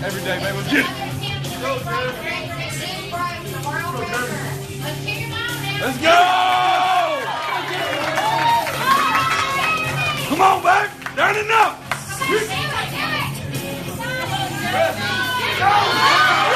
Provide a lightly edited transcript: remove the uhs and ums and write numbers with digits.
Every day, baby. Let's get it. Let's go! Come on, babe. Turn it up.